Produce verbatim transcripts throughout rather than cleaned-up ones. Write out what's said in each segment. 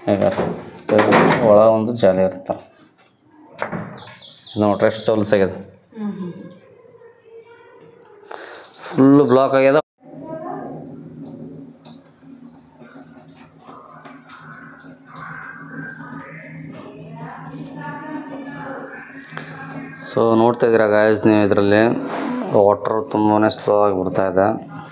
ಈಗ ಒಳ ಒಂದು ಜಾಲಿ ಇರ್ತಾರೆ ನೋಡ್ರಿ ಎಷ್ಟು ಹೊಲ್ಸ್ ಆಗ್ಯದ ಫುಲ್ ಬ್ಲಾಕ್ ಆಗ್ಯದ ಸೊ ನೋಡ್ತಾ ಇದ್ದೀರಾ ಗಾಯ್ಸ್ ನೀವು ಇದರಲ್ಲಿ ವಾಟರ್ ತುಂಬಾ ಸ್ಲೋ ಆಗಿ ಬರ್ತಾ ಇದೆ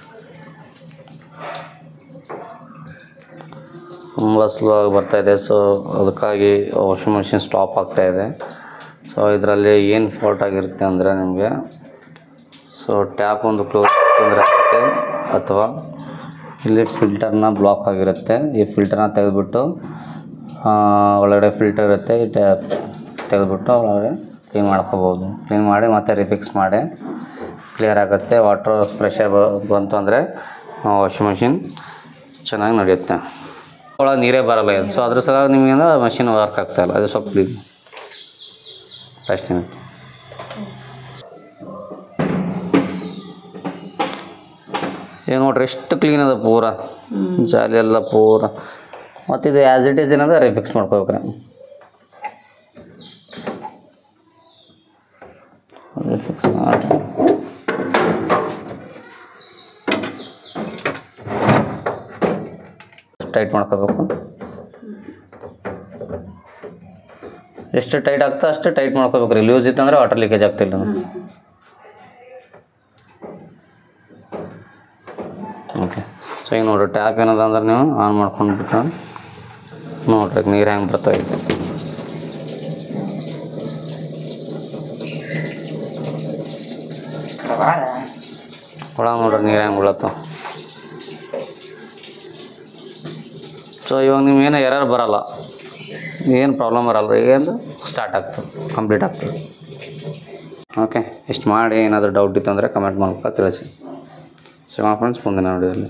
ತುಂಬ ಸ್ಲೋ ಆಗಿ ಬರ್ತಾಯಿದೆ ಸೊ ಅದಕ್ಕಾಗಿ ವಾಷಿಂಗ್ ಮಿಷಿನ್ ಸ್ಟಾಪ್ ಆಗ್ತಾಯಿದೆ ಸೊ ಇದರಲ್ಲಿ ಏನು ಫಾಲ್ಟ್ ಆಗಿರುತ್ತೆ ಅಂದರೆ ನಿಮಗೆ ಸೊ ಟ್ಯಾಪ್ ಒಂದು ಕ್ಲೋಸ್ ತೊಂದರೆ ಆಗುತ್ತೆ ಅಥವಾ ಇಲ್ಲಿ ಫಿಲ್ಟರ್ನ ಬ್ಲಾಕ್ ಆಗಿರುತ್ತೆ ಈ ಫಿಲ್ಟರ್ನ ತೆಗೆದುಬಿಟ್ಟು ಒಳಗಡೆ ಫಿಲ್ಟರ್ ಇರುತ್ತೆ ಈ ಟ್ಯಾಪ್ ತೆಗೆದುಬಿಟ್ಟು ಒಳಗಡೆ ಕ್ಲೀನ್ ಮಾಡ್ಕೋಬೋದು ಕ್ಲೀನ್ ಮಾಡಿ ಮತ್ತೆ ರಿಫಿಕ್ಸ್ ಮಾಡಿ ಕ್ಲಿಯರ್ ಆಗುತ್ತೆ ವಾಟರ್ ಪ್ರೆಷರ್ ಬಂತು ಅಂದರೆ ವಾಷಿಂಗ್ ಮಿಷಿನ್ ಚೆನ್ನಾಗಿ ನಡೆಯುತ್ತೆ ಒಳಗೆ ನೀರೇ ಬರಲ್ಲ ಇದು ಸೊ ಅದ್ರ ಸಲ ನಿಮಗೇನು ಮಷಿನ್ ವರ್ಕ್ ಆಗ್ತಾಯಿಲ್ಲ ಅದು ಸ್ವಲ್ಪ ಕ್ಲೀನ್ ಅಷ್ಟೇ ಈಗ ನೋಡ್ರಿ ಎಷ್ಟು ಕ್ಲೀನ್ ಅದ ಪೂರ ಜಾಲಿ ಎಲ್ಲ ಪೂರ ಮತ್ತು ಇದು ಆ್ಯಸ್ ಇಟ್ ಈಸ್ ಏನದ ರಿಫಿಕ್ಸ್ ಮಾಡ್ಕೋಬೇಕ್ರಿ ರಿಫಿಕ್ಸ್ ಮಾಡಿ ಟೈಟ್ ಮಾಡ್ಕೋಬೇಕು ಎಷ್ಟು ಟೈಟ್ ಆಗ್ತಾ ಅಷ್ಟು ಟೈಟ್ ಮಾಡ್ಕೋಬೇಕು ರೀ ಲೂಸ್ ಇತ್ತಂದರೆ ವಾಟರ್ ಲೀಕೇಜ್ ಆಗ್ತಿಲ್ಲ ಓಕೆ ಸೊ ಈಗ ನೋಡಿರಿ ಟ್ಯಾಪ್ ಏನದ ಅಂದ್ರೆ ನೀವು ಆನ್ ಮಾಡ್ಕೊಂಡ್ಬಿಟ್ಟು ನೋಡ್ರಿ ನೀರು ಹೆಂಗೆ ಬರ್ತಾಯಿದೆ ಒಳಗೆ ನೋಡ್ರಿ ನೀರು ಹೆಂಗೆ ಬೀಳತ್ತ ಸೊ ಇವಾಗ ನಿಮ್ಗೇನು ಎರರ್ ಬರೋಲ್ಲ ಏನು ಪ್ರಾಬ್ಲಮ್ ಬರಲ್ಲ ರೀ ಈಗ ಸ್ಟಾರ್ಟ್ ಆಗ್ತದೆ ಕಂಪ್ಲೀಟ್ ಆಗ್ತದೆ ಓಕೆ ಇಷ್ಟು ಮಾಡಿ ಏನಾದರೂ ಡೌಟ್ ಇತ್ತು ಅಂದರೆ ಕಮೆಂಟ್ ಮೂಲಕ ತಿಳಿಸಿ ಸೊ ಫ್ರೆಂಡ್ಸ್ ಮುಂದಿನ ವಿಡಿಯೋದಲ್ಲಿ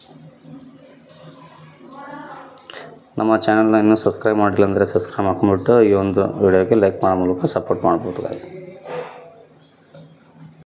ನಮ್ಮ ಚಾನಲ್ನ ಇನ್ನೂ ಸಬ್ಸ್ಕ್ರೈಬ್ ಮಾಡಿಲ್ಲ ಅಂದರೆ ಸಬ್ಸ್ಕ್ರೈಬ್ ಮಾಡ್ಕೊಂಡ್ಬಿಟ್ಟು ಈ ಒಂದು ವಿಡಿಯೋಗೆ ಲೈಕ್ ಮಾಡೋ ಮೂಲಕ ಸಪೋರ್ಟ್ ಮಾಡ್ಬೋದು ಗಾಯ್ಸ್.